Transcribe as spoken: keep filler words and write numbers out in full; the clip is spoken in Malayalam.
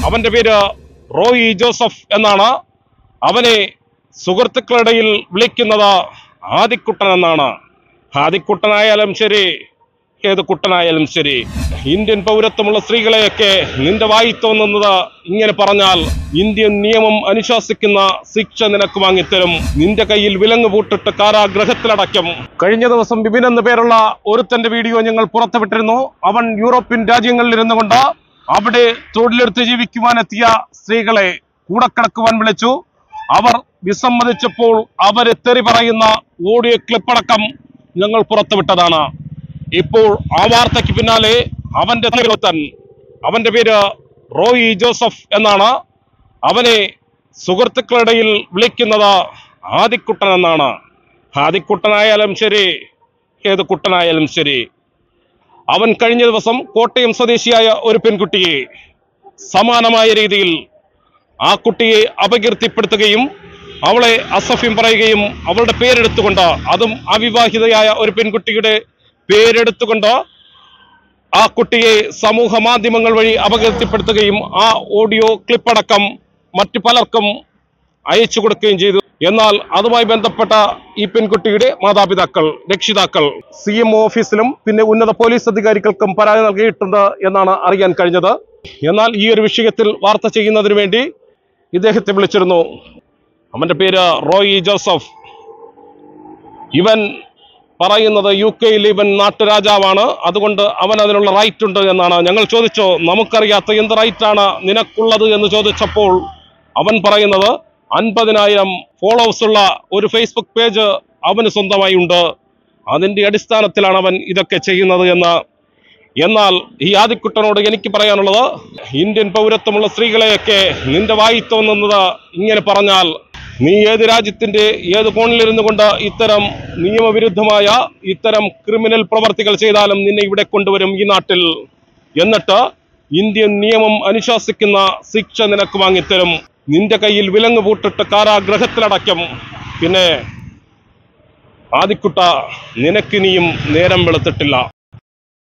അവന്റെ പേര് റോയി ജോസഫ് എന്നാണ്. അവനെ സുഹൃത്തുക്കളുടെയിൽ വിളിക്കുന്നത് ആദിക്കുട്ടൻ എന്നാണ്. ആദിക്കുട്ടനായാലും ശരി, ഏത് കുട്ടനായാലും ശരി, ഇന്ത്യൻ പൗരത്വമുള്ള സ്ത്രീകളെയൊക്കെ നിന്റെ വായി തോന്നുന്നത് ഇങ്ങനെ പറഞ്ഞാൽ ഇന്ത്യൻ നിയമം അനുശാസിക്കുന്ന ശിക്ഷ നിനക്ക് വാങ്ങിത്തരും. നിന്റെ കയ്യിൽ വിലങ്ങ് പൂട്ടിട്ട് കാരാഗ്രഹത്തിലടയ്ക്കും. കഴിഞ്ഞ ദിവസം ബിബിൻ എന്ന പേരുള്ള ഒരുത്തന്റെ വീഡിയോ ഞങ്ങൾ പുറത്തുവിട്ടിരുന്നു. അവൻ യൂറോപ്യൻ രാജ്യങ്ങളിൽ ഇരുന്നു കൊണ്ട് അവിടെ തൊഴിലെടുത്ത് ജീവിക്കുവാനെത്തിയ സ്ത്രീകളെ കൂടക്കിടക്കുവാൻ വിളിച്ചു. അവർ വിസമ്മതിച്ചപ്പോൾ അവരെ തെറി പറയുന്ന ഓഡിയോ ക്ലിപ്പടക്കം ഞങ്ങൾ പുറത്തുവിട്ടതാണ്. ഇപ്പോൾ ആ വാർത്തയ്ക്ക് പിന്നാലെ അവന്റെ നേതൃത്വൻ, അവന്റെ പേര് റോയി ജോസഫ് എന്നാണ്. അവനെ സുഹൃത്തുക്കളുടെയിൽ വിളിക്കുന്നത് ആദിക്കുട്ടൻ എന്നാണ്. ആദിക്കുട്ടനായാലും ശരി, ഏത് കുട്ടനായാലും ശരി. അവൻ കഴിഞ്ഞ ദിവസം കോട്ടയം സ്വദേശിയായ ഒരു പെൺകുട്ടിയെ സമാനമായ രീതിയിൽ ആ കുട്ടിയെ അപകീർത്തിപ്പെടുത്തുകയും അവളെ അസഭ്യം പറയുകയും അവളുടെ പേരെടുത്തുകൊണ്ട്, അതും അവിവാഹിതയായ ഒരു പെൺകുട്ടിയുടെ പേരെടുത്തുകൊണ്ട് ആ കുട്ടിയെ സമൂഹ മാധ്യമങ്ങൾ വഴി അപകീർത്തിപ്പെടുത്തുകയും ആ ഓഡിയോ ക്ലിപ്പടക്കം മറ്റു പലർക്കും അയച്ചു കൊടുക്കുകയും ചെയ്തു. എന്നാൽ അതുമായി ബന്ധപ്പെട്ട ഈ പെൺകുട്ടിയുടെ മാതാപിതാക്കൾ, രക്ഷിതാക്കൾ സി എം ഓഫീസിലും പിന്നെ ഉന്നത പോലീസ് അധികാരികൾക്കും പരാതി നൽകിയിട്ടുണ്ട് എന്നാണ് അറിയാൻ കഴിഞ്ഞത്. എന്നാൽ ഈ ഒരു വിഷയത്തിൽ വാർത്ത ചെയ്യുന്നതിന് വേണ്ടി ഇദ്ദേഹത്തെ വിളിച്ചിരുന്നു. അവന്റെ പേര് റോയി ജോസഫ്. ഇവൻ പറയുന്നത് യു കെയിൽ ഇവൻ നാട്ടുരാജാവാണ്, അതുകൊണ്ട് അവൻ അതിനുള്ള റൈറ്റ് ഉണ്ട് എന്നാണ്. ഞങ്ങൾ ചോദിച്ചോ, നമുക്കറിയാത്ത എന്ത് റൈറ്റാണ് നിനക്കുള്ളത് എന്ന് ചോദിച്ചപ്പോൾ അവൻ പറയുന്നത് അൻപതിനായിരം ഫോളോവേഴ്സ് ഉള്ള ഒരു ഫേസ്ബുക്ക് പേജ് അവന് സ്വന്തമായി ഉണ്ട്, അതിന്റെ അടിസ്ഥാനത്തിലാണ് അവൻ ഇതൊക്കെ ചെയ്യുന്നത് എന്ന്. എന്നാൽ ഈ ആദിക്കുട്ടനോട് എനിക്ക് പറയാനുള്ളത്, ഇന്ത്യൻ പൗരത്വമുള്ള സ്ത്രീകളെയൊക്കെ നിന്റെ വായി തോന്നുന്നത് ഇങ്ങനെ പറഞ്ഞാൽ നീ ഏത് രാജ്യത്തിന്റെ ഏത് കോണിലിരുന്നു കൊണ്ട് ഇത്തരം നിയമവിരുദ്ധമായ ഇത്തരം ക്രിമിനൽ പ്രവർത്തികൾ ചെയ്താലും നിന്നെ ഇവിടെ കൊണ്ടുവരും ഈ നാട്ടിൽ. എന്നിട്ട് ഇന്ത്യൻ നിയമം അനുശാസിക്കുന്ന ശിക്ഷ നിനക്ക് വാങ്ങിത്തരും. നിന്റെ കയ്യിൽ വിലങ്ങ് പൂട്ടിട്ട് കാരാഗ്രഹത്തിലടയ്ക്കും. പിന്നെ ആദിക്കുട്ട, നിനക്കിനിയും നേരം വെളുത്തിട്ടില്ല.